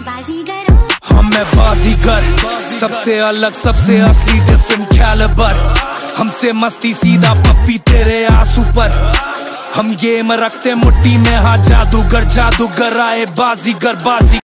हम मैं बाजीगर, सबसे अलग सबसे असली डिफरेंट कैलिबर। हमसे मस्ती सीधा पप्पी तेरे आंसू पर। हम गेम रखते मुट्ठी में, हाँ जादूगर जादूगर आए बाजीगर बाजी।